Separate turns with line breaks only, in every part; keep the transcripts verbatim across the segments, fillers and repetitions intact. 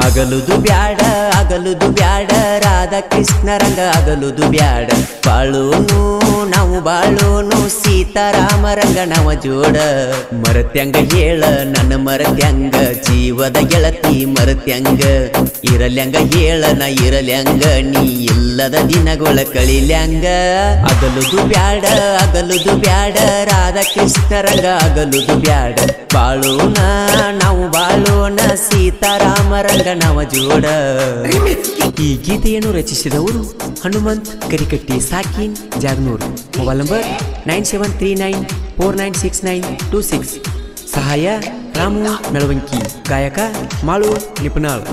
ಅಗಲುದು ಬ್ಯಾಡ ಅಗಲುದು ಬ್ಯಾಡ ರಾಧಾ ಕೃಷ್ಣ ರಂಗ ಅಗಲುದು ಬ್ಯಾಡ ಬಾಳೋನು ನಾವು ಬಾಳೋನು ಸೀತಾರಾಮ ರಂಗ ನವ ಜೋಡ ಮರತ್ಯಂಗ ಹೇಳ ನನ್ನ ಮರತ್ಯಂಗ ಜೀವದ ಗೆಳತಿ ಮರತ್ಯಂಗ ಇರಲ್ಯಂಗ ಹೇಳ ನ ಇರಲ್ಯಂಗ ನೀ ಇಲ್ಲದ ದಿನಗಳ ಕಳಿಲ್ಯಂಗ ಅಗಲುದು ಬ್ಯಾಡ ಅಗಲುದು ಬ್ಯಾಡ ರಾಧಾ ಕೃಷ್ಣ ರಂಗ ಅಗಲುದು ಬ್ಯಾಡ ಬಾಳೋಣ ನಾವು ಬಾಳೋಣ ಸೀತಾರಾಮ ರಂಗ ನವ ಜೋಡ. ಈ ಗೀತೆಯನ್ನು ರಚಿಸಿದವರು ಹನುಮಂತ್ ಕರಿಕಟ್ಟಿ ಸಾಕಿನ್ Jagnoor. Mobile number nine seven three nine four nine six nine two six. ಸಹಾಯ ರಾಮು ಮೆಳವಂಕಿ. ಗಾಯಕ ಮಾಳು ನಿಪನಾಳ್.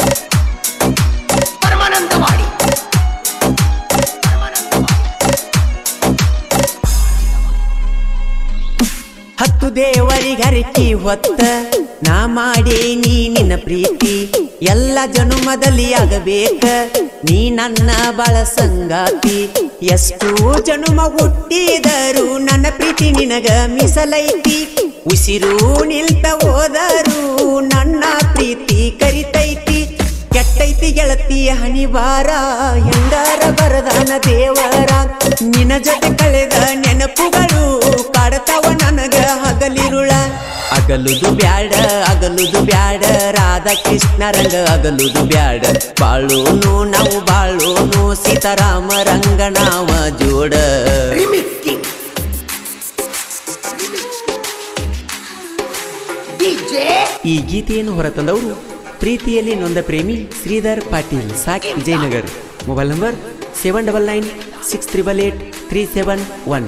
ಹತ್ತು ದೇವರಿಗರಿಕಿ ಹೊತ್ತ ನಾ ಮಾಡೇನಿ ನಿನ್ನ ಪ್ರೀತಿ ಎಲ್ಲ ಜನುಮದಲ್ಲಿ ಆಗಬೇಕ ನೀ ನನ್ನ ಬಾಳ ಸಂಗಾತಿ. ಎಷ್ಟು ಜನುಮ ಹುಟ್ಟಿದರು ನನ್ನ ಪ್ರೀತಿ ನಿನಗ ಮೀಸಲೈತಿ. ಉಸಿರು ನಿಲ್ತ ಹೋದರು ನನ್ನ ಪ್ರೀತಿ ಕರಿತೈತಿ. ಕೆಟ್ಟೈತಿ ಗೆಳತಿ ಹನಿವಾರ ಹೆಂಗಾರ ಬರದಾನ ದೇವರ ನಿನ್ನ ಜೊತೆ ಕಳೆದ ನೆನಪುಗಳು ಕಾಡತಾವ ನನಗ ಹಗಲಿರುಳ. ಅಗಲುದು ಬ್ಯಾಡ ಅಗಲುದು ಬ್ಯಾಡ ರಾಧಾ ಕೃಷ್ಣ ರಂಗ ಅಗಲುದು ಬ್ಯಾಡ ಬಾಳೋನು ನಾವು ಬಾಳೋನು ಸೀತಾರಾಮ ರಂಗ ನಾವ ಜೋಡ. ಈ ಗೀತೆಯನ್ನು ಹೊರತಂದವರು ಪ್ರೀತಿಯಲ್ಲಿ ನೊಂದ ಪ್ರೇಮಿ ಶ್ರೀಧರ್ ಪಾಟೀಲ್ ಸಾಕ್ Vijayanagar. Mobile number seven double nine six triple eight three seven one.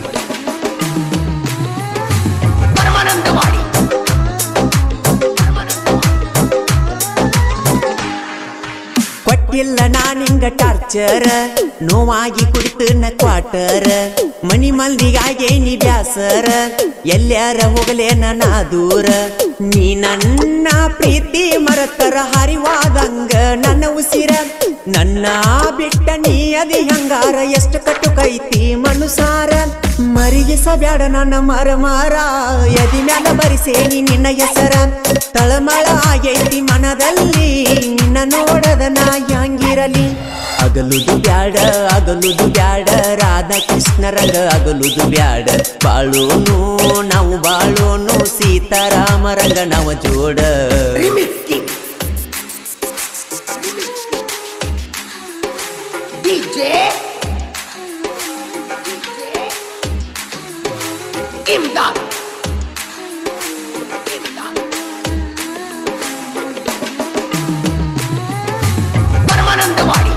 ಕೊಟ್ಟಿಲ್ಲ ನಾನಿಂಗ ಟಾರ್ಚರ್ ನೋವಾಗಿ ಕುಡಿತು ನ ಕ್ವಾಟರ್ ಮನಿ ಮಂದಿಗಾಗೇನಿ ಬ್ಯಾಸರ ಎಲ್ಲಾರ ಹೋಗಲೇನ ನಾ ದೂರ. ನೀ ನನ್ನ ಪ್ರೀತಿ ಮರತರ ಹರಿವಾದಂಗ ನನ್ನ ಉಸಿರ ನನ್ನ ಬಿಟ್ಟ ನೀ ಅದಿ ಹಂಗಾರ ಎಷ್ಟು ಕಟ್ಟು ಕೈತಿ ಮನುಸಾರ. ಮರಿಗಿಸಬ್ಯಾಡ ನನ್ನ ಮರ ಮಾರ ಎದಿ ಮ್ಯಾಲ ಬರಿಸೇನಿ ನಿನ್ನ ಹೆಸರ. ತಳಮಳ ಆಗೈತಿ ಮನದಲ್ಲಿ ನಿನ್ನ ನೋಡದ ನಾ ಹ್ಯಾಂಗಿರಲಿ. ಅಗಲುದು ಬ್ಯಾಡ ಅಗಲುದು ಬ್ಯಾಡ ರಾಧಾ ಕೃಷ್ಣ ರಂಗ ಅಗಲುದು ಬ್ಯಾಡ ಬಾಳೋನು ನಾವು ಬಾಳೋನು ಸೀತಾರಾಮ ರಂಗ ನವ ಜೋಡ.
ಇಮ್ದಾದ್ ಪರಮಾನಂದವಾಡಿ.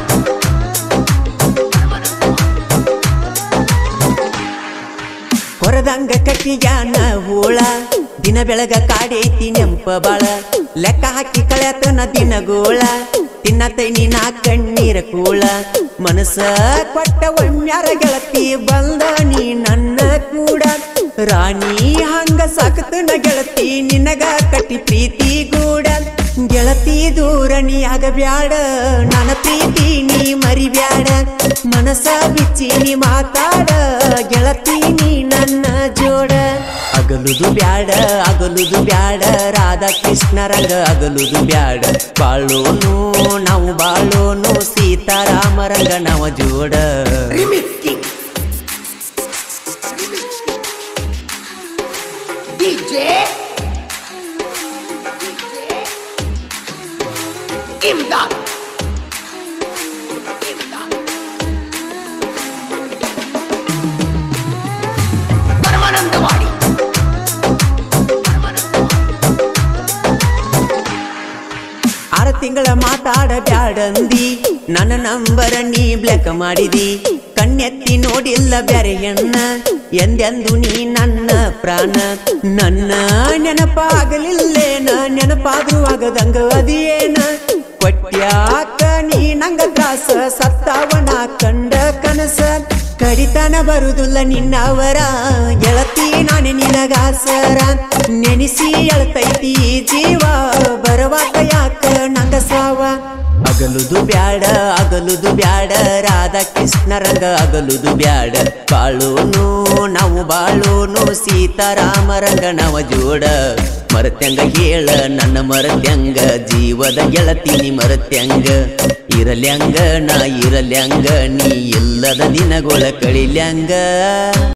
ಹೊರದಂಗ ಕಟ್ಟಿಗ್ಯಾನ ಹೂಳ ದಿನ ಬೆಳಗ ಕಾಡೈತಿ ನೆಂಪ ಬಾಳ ಲೆಕ್ಕ ಹಾಕಿ ಕಳೆತನ ದಿನಗೋಳ ತಿನ್ನತೈನಿ ನಾ ಕಣ್ಣೀರ ಕೂಳ. ಮನಸ ಕೊಟ್ಟ ಒಮ್ಮ್ಯಾರ ಗೆಳತಿ ಬಂದ ನೀ ನನ್ನ ಕೂಡ ರಾಣಿ ಹಂಗ ಸಾಕತನ ಗೆಳತಿ ನಿನಗ ಕಟ್ಟಿ ಪ್ರೀತಿ ಗೂಡ. ಗೆಳತಿ ದೂರ ನೀ ಆಗಬ್ಯಾಡ ನನ್ನ ಪ್ರೀತಿ ನೀ ಮರಿಬ್ಯಾಡ ಮನಸ ಬಿಚ್ಚಿ ನೀ ಮಾತಾಡ ಗೆಳತಿ ನೀ ನನ್ನ ಜೋಡ. ಅಗಲುದು ಬ್ಯಾಡ ಅಗಲುದು ಬ್ಯಾಡ ರಾಧಾ ಕೃಷ್ಣ ರಂಗ ಅಗಲುದು ಬ್ಯಾಡ ಬಾಳೋನು ನಾವು ಬಾಳೋನು ಸೀತಾರಾಮ ರಂಗ ನವ ಜೋಡ.
ಇಮ್ದಾದ್ ಪರಮಾನಂದವಾಡಿ.
ಆರು ತಿಂಗಳ ಮಾತಾಡ ಬ್ಯಾಡಂದಿ ನನ್ನ ನಂಬರ ನೀ ಬ್ಲಾಕ್ ಮಾಡಿದಿ. ಕಣ್ಣೆತ್ತಿ ನೋಡಿಲ್ಲ ಬ್ಯಾರೆ ಹೆಣ್ಣ ಎಂದೆಂದು ನೀ ನನ್ನ ಪ್ರಾಣ. ನನ್ನ ನೆನಪಾಗಲಿಲ್ಲೇನ ನೆನಪಾದ್ರೂ ಆಗದಂಗ ಅದೇನ ಕೊಟ್ಯಾಕ ನೀ ನಂಗ ತ್ರಾಸ ಸತ್ತಾವನ ಕಂಡ ಕನಸ. ಕಡಿತನ ಬರುದಿಲ್ಲ ನಿನ್ನವರ ಗೆಳತಿ ನಾನೇ ನಿನಗಾಸರ ನೆನೆಸಿ ಎಳ್ತೈತಿ ಜೀವ ಬರವಾಕ ಯಾಕ ನಂಗ ಸಾವ. ಅಗಲುದು ಬ್ಯಾಡ ಅಗಲುದು ಬ್ಯಾಡ ರಾಧಾ ಕೃಷ್ಣ ರಂಗ ಅಗಲುದು ಬ್ಯಾಡ ಬಾಳೋನು ನಾವು ಬಾಳೋನು ಸೀತಾರಾಮ ರಂಗ ನವ ಜೋಡ. ಮರತ್ಯಂಗ ಹೇಳ ನನ್ನ ಮರತ್ಯಂಗ ಜೀವದ ಗೆಳತೀನಿ ಮರತ್ಯಂಗ ಇರಲ್ಯಾಂಗ ನಾ ಇರಲ್ಯಾಂಗ ನೀ ಇಲ್ಲದ ದಿನಗಳ ಕಳಿಲ್ಯಾಂಗ